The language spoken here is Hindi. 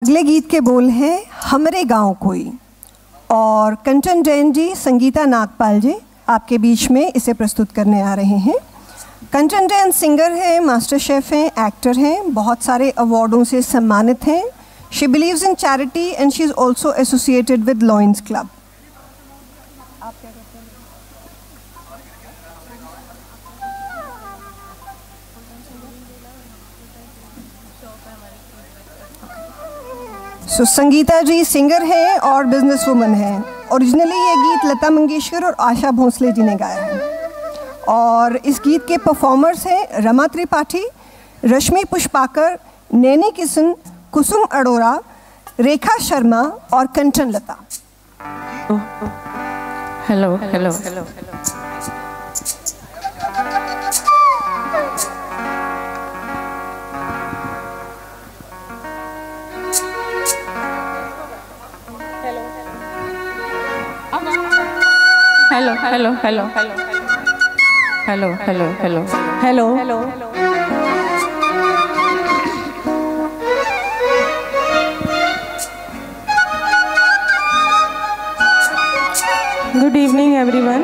अगले गीत के बोल हैं हमरे गांव कोई, और कंचन जैन जी, संगीता नागपाल जी आपके बीच में इसे प्रस्तुत करने आ रहे हैं। कंचन जैन सिंगर हैं, मास्टर शेफ हैं, एक्टर हैं, बहुत सारे अवार्डों से सम्मानित हैं। She believes in charity and she is also associated with Lions club. So Sangeeta ji singer हैं और बिजनेस वुमन हैं। ओरिजिनली ये गीत लता मंगेशकर और आशा भोसले जी ने गाया है, और इस गीत के परफॉर्मर्स हैं रमा त्रिपाठी, रश्मि पुष्पाकर, नैनी किशन, कुसुम अरोड़ा, रेखा शर्मा और Kanchan Lata. Hello hello hello hello hello hello hello hello hello hello hello. Good evening everyone.